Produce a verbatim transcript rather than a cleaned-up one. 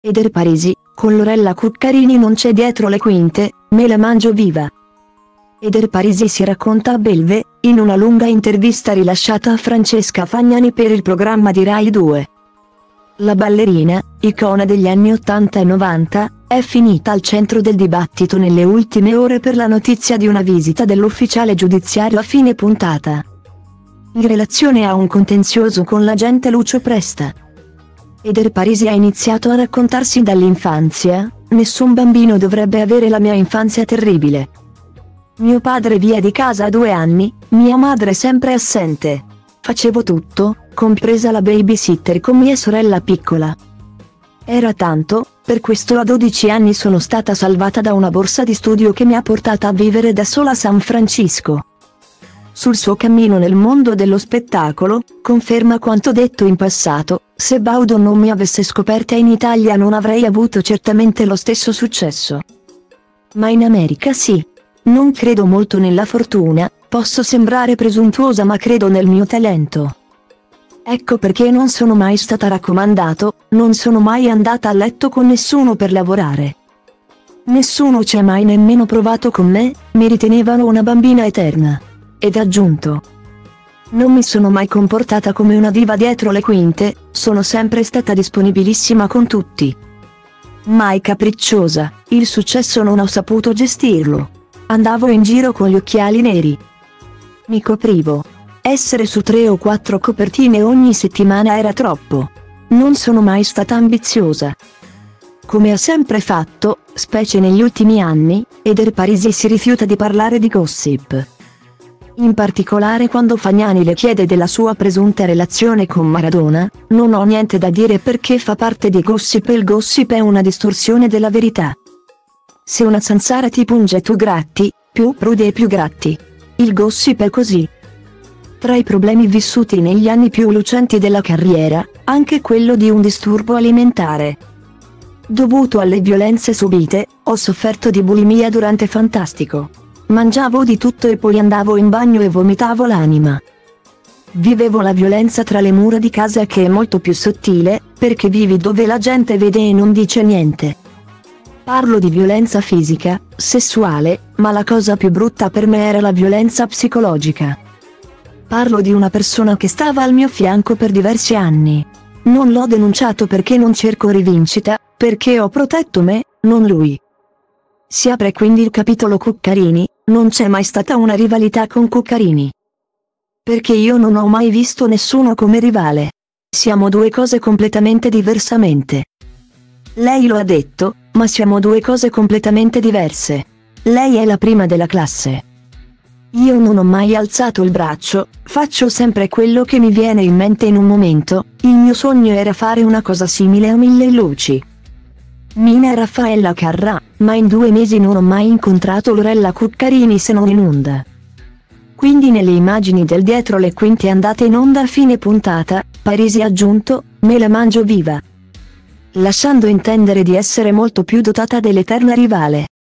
Eder Parisi, con Lorella Cuccarini non c'è dietro le quinte, me la mangio viva. Eder Parisi si racconta a Belve, in una lunga intervista rilasciata a Francesca Fagnani per il programma di Rai due. La ballerina, icona degli anni ottanta e novanta, è finita al centro del dibattito nelle ultime ore per la notizia di una visita dell'ufficiale giudiziario a fine puntata, in relazione a un contenzioso con l'agente Lucio Presta. Eder Parisi ha iniziato a raccontarsi dall'infanzia: nessun bambino dovrebbe avere la mia infanzia terribile. Mio padre via di casa a due anni, mia madre sempre assente. Facevo tutto, compresa la babysitter con mia sorella piccola. Era tanto, per questo a dodici anni sono stata salvata da una borsa di studio che mi ha portata a vivere da sola a San Francisco. Sul suo cammino nel mondo dello spettacolo, conferma quanto detto in passato: se Baudo non mi avesse scoperta in Italia non avrei avuto certamente lo stesso successo. Ma in America sì. Non credo molto nella fortuna, posso sembrare presuntuosa ma credo nel mio talento. Ecco perché non sono mai stata raccomandato, non sono mai andata a letto con nessuno per lavorare. Nessuno ci ha mai nemmeno provato con me, mi ritenevano una bambina eterna. Ed ha aggiunto: non mi sono mai comportata come una diva dietro le quinte, sono sempre stata disponibilissima con tutti. Mai capricciosa, il successo non ho saputo gestirlo. Andavo in giro con gli occhiali neri. Mi coprivo. Essere su tre o quattro copertine ogni settimana era troppo. Non sono mai stata ambiziosa. Come ha sempre fatto, specie negli ultimi anni, Eder Parisi si rifiuta di parlare di gossip. In particolare quando Fagnani le chiede della sua presunta relazione con Maradona: non ho niente da dire perché fa parte di gossip e il gossip è una distorsione della verità. Se una zanzara ti punge tu gratti, più prude e più gratti. Il gossip è così. Tra i problemi vissuti negli anni più lucenti della carriera, anche quello di un disturbo alimentare. Dovuto alle violenze subite, ho sofferto di bulimia durante Fantastico. Mangiavo di tutto e poi andavo in bagno e vomitavo l'anima. Vivevo la violenza tra le mura di casa che è molto più sottile, perché vivi dove la gente vede e non dice niente. Parlo di violenza fisica, sessuale, ma la cosa più brutta per me era la violenza psicologica. Parlo di una persona che stava al mio fianco per diversi anni. Non l'ho denunciato perché non cerco rivincita, perché ho protetto me, non lui. Si apre quindi il capitolo Cuccarini: non c'è mai stata una rivalità con Cuccarini. Perché io non ho mai visto nessuno come rivale. Siamo due cose completamente diversamente. Lei lo ha detto, ma siamo due cose completamente diverse. Lei è la prima della classe. Io non ho mai alzato il braccio, faccio sempre quello che mi viene in mente in un momento. Il mio sogno era fare una cosa simile a Mille Luci. Mina e Raffaella Carrà, ma in due mesi non ho mai incontrato Lorella Cuccarini se non in onda. Quindi nelle immagini del dietro le quinte andate in onda a fine puntata, Parisi ha aggiunto: me la mangio viva. Lasciando intendere di essere molto più dotata dell'eterna rivale.